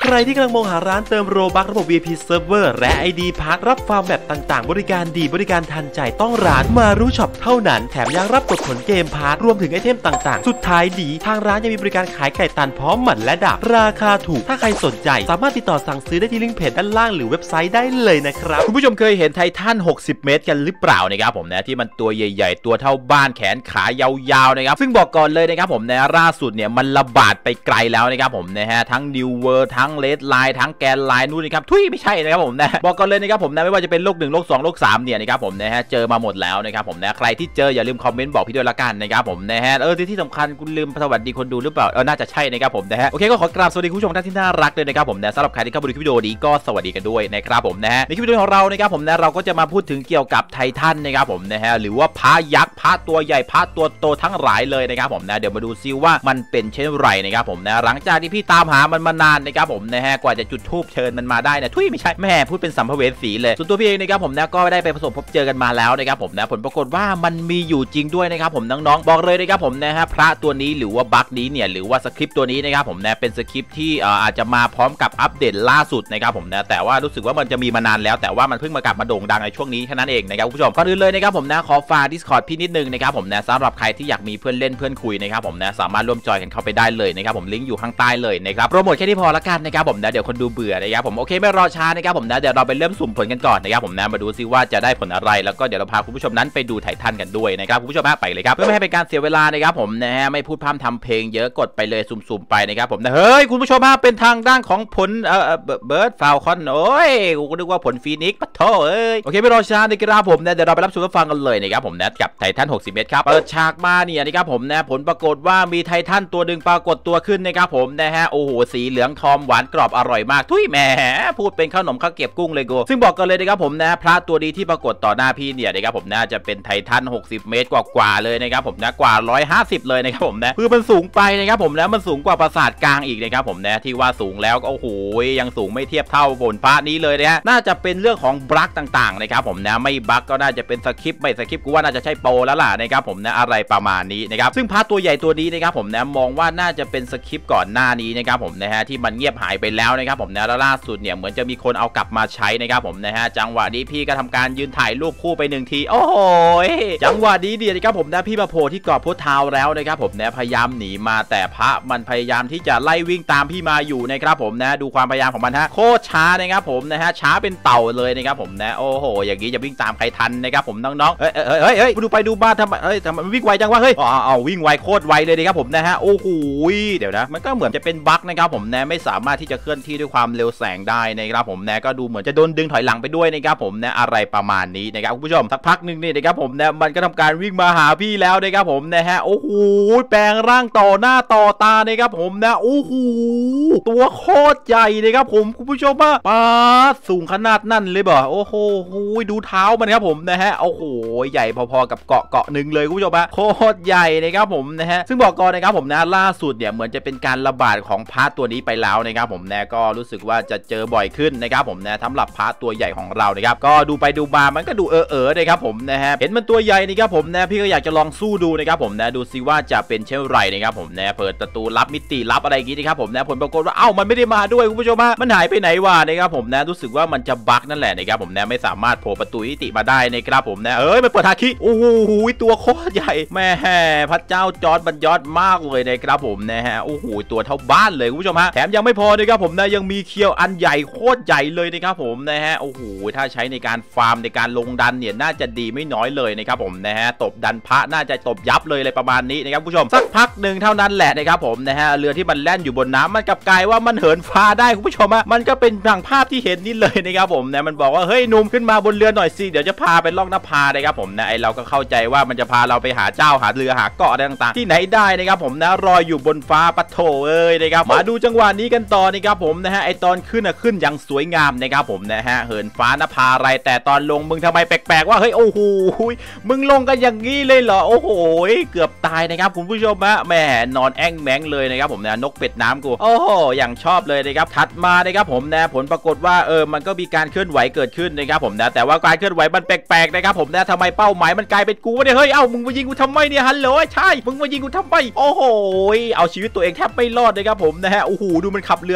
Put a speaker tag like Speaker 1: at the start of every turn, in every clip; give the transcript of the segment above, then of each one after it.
Speaker 1: ใครที่กำลังมองหาร้านเติมโรบัคระบบ VIP Server และ ID พาร์ทรับฟาร์มแบบต่างๆบริการดีบริการทันใจต้องร้านมารู้ช็อปเท่านั้นแถมยังรับกดผลเกมพาร์ทรวมถึงไอเทมต่างๆสุดท้ายดีทางร้านยังมีบริการขายไก่ตันพร้อมหมั่นและดาบราคาถูกถ้าใครสนใจสามารถติดต่อสั่งซื้อได้ที่ลิงก์เพจด้านล่างหรือเว็บไซต์ได้เลยนะครับ
Speaker 2: คุณผู้ชมเคยเห็นไททัน60เมตรกันหรือเปล่านะครับผมนะที่มันตัวใหญ่ๆตัวเท่าบ้านแขนขายาวๆนะครับซึ่งบอกก่อนเลยนะครับผมนะล่าสุดเนี่ยมันระบาดไปไกลแล้วนะครับผมนะฮะทั้งนิวเวิร์ทั้งเลดไลน์ทั้งแกนไลน์นู่นนะครับทุยไม่ใช่นะครับผมนะบอกก่อนเลยนะครับผมนะไม่ว่าจะเป็นโลก1โลก2โลก3เนี่ยนะครับผมนะฮะเจอมาหมดแล้วนะครับผมนะใครที่เจออย่าลืมคอมเมนต์บอกพี่ด้วยละกันนะครับผมนะฮะที่สำคัญคุณลืมสวัสดีคนดูหรือเปล่าน่าจะใช่นะครับผมนะฮะโอเคก็ขอกราบสวัสดีคุณผู้ชมท่านที่น่ารักเลยนะครับผมนะสำหรับใครที่เข้ามาดูคลิปวิดีโอนี้ก็สวัสดีกันด้วยนะครับผมนะฮะในคลิปวิดีโอของเรานะครับผมนะเราก็จะมาพูดถึงเกี่ยวกับไททันนะครับผมนะฮะหรือว่าพระยักษ์พระตัวใหญ่พระตัวโตทั้งหลายเลยนะครับผมนะเดี๋ยวมาดูซิว่ามันเป็นเช่นไรนะครับผมนะหลังจากที่พี่ตามหามันมานานนะครับผมนะฮะกว่าจะจุดธูปเชิญมันมาได้นะทุยไม่ใช่แม่พูดเป็นสัมภเวสีเลยส่วนตัวพี่เองนะครับผมนะก็ได้ไปประสบพบเจอกันมาแล้วนะครับผมนะผลปรากฏว่ามันมีอยู่จริงด้วยนะครับผมน้องๆบอกเลยนะครับผมนะฮะพระตัวนี้หรือว่าบัคนี้เนี่ยหรือว่าสคริปต์ตัวนี้นะครับผมนะเป็นสคริปต์ที่อาจจะมาพร้อมกับอัปเดตล่าสุดนะครับผมนะแต่ว่ารู้สึกว่ามันจะมีมานานแล้วแต่ว่ามันเพิ่งมากลับมาโด่งดังในช่วงนี้แค่นั้นเองนะครับคุณผู้ชมก่อนอื่นเลยนะครับผมนะขอฝาก Discord พี่นิดนึงนะครับผมนะสำหรับใครที่อยากมีเพื่อนเล่นเพื่อนคุยนะครับผมนะสามารถร่วมจอยกันเข้าไปได้เลยนะครับผมลิงก์อยู่ข้างใต้เลยนะครับโปรโมทแค่นี้พอละกันนะครับผมนะเดี๋ยวคนดูเบื่อนะครับผมโอเคไม่รอช้านะครับผมนะเดี๋ยวเราไปเริ่มสุ่มผลกันก่อนนะครับผมนะมาดูซิว่าจะได้ผลอะไรแล้วก็เดี๋ยวเราพาคุณผู้ชมนั้นไปดูไททันกันด้วยนะครับคุณผู้ชมไปเลยครับเพื่อไม่ให้เป็นการเสียเวลานะครับผมนะฮะไม่พูดพร่ำทำเพลงเยอะกดไปเลยสุ่มๆไปนะครับผมนะเฮ้ยคุณผู้ชมเป็นทางด้านของผลเบิร์ดฟาวคอนโอ้ยกูก็นึกว่าผลฟีนิกซ์ปะโถโอเคไม่รอช้านะครับผมนะเดี๋ยวเราไปรับชมรับฟังกันเลยนะครับผมนะกับไททัน60เมตรครับเปิดฉากมาเนี่ยนะครับผมนะผลปรากฏว่ามีไททันตัวหนึ่งปรากฏตัวขึ้นนะครับผมนะฮะโอ้โหสีเหลืองทองหวานกรอบอร่อยมากทุยแหมพูดเป็นขนมข้าวเก็บกุ้งเลยกูซึ่งบอกกันเลยนะครับผมนะพระตัวนี้ที่ปรากฏต่อหน้าพี่เนี่ยนะครับผมน่าจะเป็นไททัน60เมตรกว่าเลยนะครับผมนะกว่า150เลยนะครับผมนะคือมันสูงไปนะครับผมนะมันสูงกว่าปราสาทกลางอีกนะครับผมนะที่ว่าสูงแล้วก็โอ้โหยังสูงไม่เทียบเท่าบนพระนี้เลยนะฮะน่าจะเป็นเรื่องของบัคต่างๆนะครับผมนะไม่บัคก็น่าจะเป็นสคริปต์ไม่สคริปต์กูว่าน่าจะใช่โปรแล้วล่ะนะครับผมนะอะไรประมาณนี้นะครับซึ่งพระตัวใหญ่ตัวนี้นะครับผมนะมองว่าน่าจะเป็นสคริปต์ก่อนหน้านี้นะครับผมนะฮะที่มันเงียบหายไปแล้วนะครับผมนะแล้วล่าสุดเนี่ยเหมือนจะมีคนเอากลับมาใช้นะครับผมนะฮะจังหวะนี้พี่ก็ทำการยืนถ่ายรูปคู่ไป1ทีโอ้โหจังหวะนี้เดียวนะครับผมนะพี่มาโผล่ที่เกาะพุทธาวแล้วนะครับผมนะพยายามหนีมาแต่พระมันพยายามที่จะไล่วิ่งตามพี่มาอยู่นะครับผมนะดูความพยายามของมันฮะโคตรช้านะครับผมนะฮะช้าเป็นเต่าเลยนะครับผมนะโอ้โหอย่างนี้จะวิ่งตามใครทันนะครับผมน้องๆเฮ้ยดูไปดูมาทำไมมันวิ่งไวจังวะเฮ้ยเอาวิ่งไวโคตรไวเลยนะครับผมนะฮะโอ้โหเดี๋ยวนะมันก็เหมือนจะเป็นบั๊กนะครับผมนะไม่สามารถที่จะเคลื่อนที่ด้วยความเร็วแสงได้นะครับผมนะก็ดูเหมือนจะโดนดึงถอยหลังไปด้วยนะครับผมนะอะไรประมาณนี้นะครับคุณผู้ชมสักพักนึงนี่นะครับผมนะมันก็ทำการวิ่งมาหาพี่แล้วนะครับผมนะฮะโอ้โหแปลงร่างต่อหน้าต่อตานะครับผมนะโอ้โหตัวโคตรใหญ่นะครับผมคุณผู้ชมป้าสูงขนาดนั่นเลยบ่โอ้โหดูเท้ามันครับผมนะฮะโอ้โหใหญ่พอๆกับเกาะหนึ่งเลยคุณผู้ชมโคตรใหญ่นะครับผมนะฮะซึ่งบอกก่อนนะครับผมนะล่าสุดเนี่ยเหมือนจะเป็นการระบาดของพระตัวนี้ไปแล้วนะครับผมนะก็รู้สึกว่าจะเจอบ่อยขึ้นนะครับผมนะสำหรับพระตัวใหญ่ของเรานะครับก็ดูไปดูมามันก็ดูนะครับผมนะฮะเห็นมันตัวใหญ่นะครับผมนะพี่ก็อยากจะลองสู้ดูนะครับผมนะดูซิว่าจะเป็นเช่นไรนะครับผมนะเปิดประตูลับมิติลับอะไรอย่างงี้นะครับผมนะผลปรากฏว่าเอ้ามันไม่ได้มาด้วยคุณผู้ชมมันหายไปไหนวะนะครับผมนะรู้สึกว่ามันจะบั๊กนั่นแหละนะครับผมนะไม่สามารถโผล่ประตูมิติมาได้นะครับผมนะมันเปิดฮาคิโอ้โหตัวโคตรใหญ่แม่พระเจ้าจอร์จบรรยอดมากเลยนะครับผมนะฮะโอ้โหตัวเท่าบ้านเลยคุณผู้ชมแถมยังไม่พอนะครับผมนะยังมีเคียวอันใหญ่โคตรใหญ่เลยนะครับผมนะฮะโอ้โหถ้าใช้ในการฟาร์มในการลงดันเนี่ยน่าจะดีไม่น้อยเลยนะครับผมนะฮะตบดันพระน่าจะตบยับเลยอะไรประมาณนี้นะครับผู้ชมสักพักหนึ่งเท่านั้นแหละนะครับผมนะฮะเรือที่มันแล่นอยู่บนน้ำมันกลับกลายว่ามันเหินฟ้าได้คุณผู้ชมมันก็เป็นดังภาพที่เห็นนี่เลยนะครับผมนะมันบอกว่าเฮ้ยหนุ่มขึ้นมาบนเรือหน่อยสิเดี๋ยวจะพาไปล่องน้ำพานะครับผมนะเราก็เข้าใจว่ามันจะพาเราไปหาเจ้าหาเรือหาเกาะอะไรต่างๆที่ไหนได้นะครับผมนะรออยู่บนฟ้าปะโถนะครับมาดูจังหวะนี้กันต่อนะครับผมนะฮะไอตอนขึ้นอย่างสวยงามนะครับผมนะฮะเหินฟ้านภาอะไรแต่ตอนลงมึงทำไมแปลกๆว่าเฮ้ยโอ้โหมึงลงกันอย่างนี้เลยเหรอโอ้โหเกือบตายนะครับคุณผู้ชมแหมนอนแอ่งแมงเลยนะครับผมนะนกเป็ดน้ำกูโอ้โหอย่างชอบเลยนะครับถัดมานะครับผมนะผลปรากฏว่ามันก็มีการเคลื่อนไหวเกิดขึ้นนะครับผมนะแต่ว่าการเคลื่อนไหวมันแปลกๆนะครับผมนะทำไมเป้าหมายมันกลายเป็นกูเนี่ยเฮ้ยเอ้ามึงมายิงกูทำไมเนี่ยฮัลโหลใช่มึงมายิงกูทำไมโอ้โหเอาชีวิตตัวเองแทบไม่รอดนะครับผมนะฮะโอ้โหดูมันขับเรือ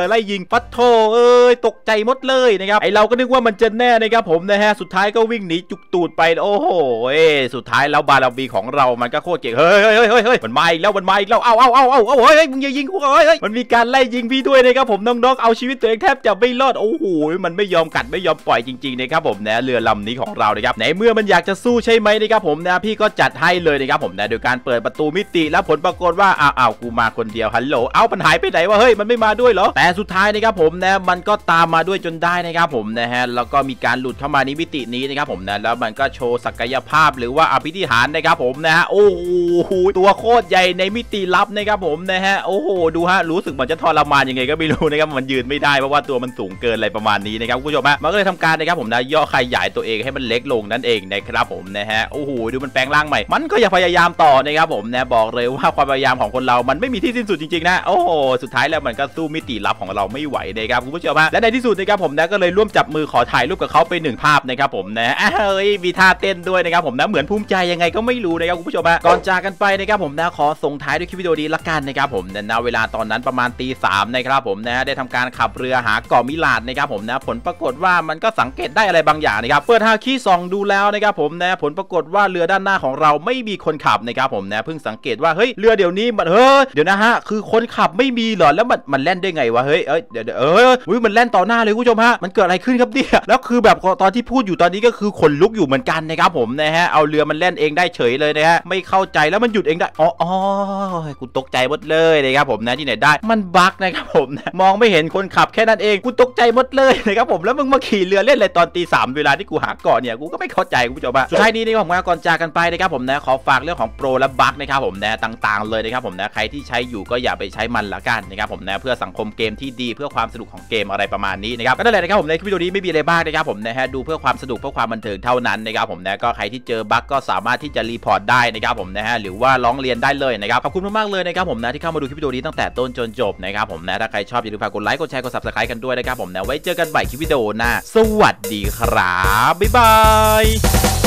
Speaker 2: รือไล่ยิงปัดโถตกใจหมดเลยนะครับไอเราก็นึกว่ามันจะแน่นะครับผมนะฮะสุดท้ายก็วิ่งหนีจุกตูดไปโอ้โหสุดท้ายแล้วบาราบีของเรามันก็โคตรเก่งเฮ้ยมันมาอีกแล้วเอาเฮ้ยมึงอย่ายิงกูเฮ้ยมันมีการไล่ยิงพี่ด้วยนะครับผมน้องๆเอาชีวิตตัวเองแทบจะไม่รอดโอ้โหมันไม่ยอมกัดไม่ยอมปล่อยจริงๆนะครับผมนะเรือลำนี้ของเรานะครับในเมื่อมันอยากจะสู้ใช่ไหมนะครับผมนะพี่ก็จัดให้เลยนะครับผมนะโดยการเปิดประตูมิติแล้วผลปรากฏว่าอ้าวกูมาคนเดียวฮัลโหลมันหายไปไหนวะเฮ้ยมันไม่มาด้วยเหรอแต่สุดท้ายนะครับผมนะมันก็ตามมาด้วยจนได้นะครับผมนะฮะแล้วก็มีการหลุดเข้ามาในมิตินี้นะครับผมนะแล้วมันก็โชว์ศักยภาพหรือว่าอภิธิหารนะครับผมนะฮะโอ้โหตัวโคตรใหญ่ในมิติลับนะครับผมนะฮะโอ้โหดูฮะรู้สึกเหมือนจะทรมานยังไงก็ไม่รู้นะครับมันยืนไม่ได้เพราะว่าตัวมันสูงเกินอะไรประมาณนี้นะครับคุณผู้ชมฮะมันก็เลยทำการนะครับผมนะย่อขยายตัวเองให้มันเล็กลงนั่นเองนะครับผมนะฮะโอ้โหดูมันแปลงร่างใหม่มันก็ยังพยายามต่อนะครับผมนะบอกเลยว่าความพยายามของคนเรามันไม่มีที่สิ้นสุดจริงๆนะโอ้โหสุดท้ายแล้วมันก็สู้มิติลับของเราไม่ไหวนะครับคุณผู้ชมฮะและในที่สุดนะครับผมนะก็เลยร่วมจับมือขอถ่ายรูปกับเขาไป1ภาพนะครับผมนะมีท่าเต้นด้วยนะครับผมนะเหมือนภูมิใจยังไงก็ไม่รู้นะครับคุณผู้ชมฮะก่อนจากกันไปนะครับผมนะขอส่งท้ายด้วยคลิปวิดีโอนี้ละกันนะครับผมนะเวลาตอนนั้นประมาณตี 3นะครับผมนะได้ทำการขับเรือหาเกาะมิลาดนะครับผมนะผลปรากฏว่ามันก็สังเกตได้อะไรบางอย่างนะครับเปิดฮาคิส่องดูแล้วนะครับผมนะผลปรากฏว่าเรือด้านหน้าของเราไม่มีคนขับนะครับผมนะเพิ่งสังเกตว่าเฮ้ยเรือเดี๋ยวนี้มันเดี๋ยวนะฮะคือคนขับไม่มีเหรอแล้วมันแล่นได้ไงวะเฮ้ยเดี๋ยวมันแล่นต่อหน้าเลยคุณผู้ชมฮะมันเกิดอะไรขึ้นครับเนี่ยแล้วคือแบบตอนที่พูดอยู่ตอนนี้ก็คือขนลุกอยู่เหมือนกันนะครับผมนะฮะเอาเรือมันแล่นเองได้เฉยเลยนะฮะไม่เข้าใจแล้วมันหยุดเองได้อ๋อกูตกใจหมดเลยนะครับผมนะที่ไหนได้มันบั๊กนะครับผมนะมองไม่เห็นคนขับแค่นั้นเองกูตกใจหมดเลยนะครับผมแล้วมึงมาขี่เรือเล่นอะไรตอนตี 3เวลาที่กูหาเกาะเนี่ยกูก็ไม่เข้าใจคุณผู้ชมสุดท้ายนี้นะครับผมก่อนจากกันไปนะครับผมนะขอฝากเรื่องของโปรและบั๊กนะครับผมนะต่างๆเลยนะครับผมนะใครที่ใช้อยู่ก็อย่าไปใช้มันละกันนะครับผมนะเพื่อสังคมเกมที่ดีเพื่อความสนุกของเกมอะไรประมาณนี้นะครับก็นั่นแหละนะครับผมในคลิปวิดีโอนี้ไม่มีอะไรบ้างนะครับผมนะฮะดูเพื่อความสนุกเพื่อความบันเทิงเท่านั้นนะครับผมนะก็ใครที่เจอบั๊กก็สามารถที่จะรีพอร์ตได้นะครับผมนะฮะหรือว่าร้องเรียนได้เลยนะครับขอบคุณมากๆเลยนะครับผมนะที่เข้ามาดูคลิปวิดีโอนี้ตั้งแต่ต้นจนจบนะครับผมนะถ้าใครชอบอย่าลืมฝากกดไลค์กดแชร์กด Subscribe กันด้วยนะครับผมนะไว้เจอกันใหม่คลิปวิดีโอหน้าสวัสดีครับบ๊ายบาย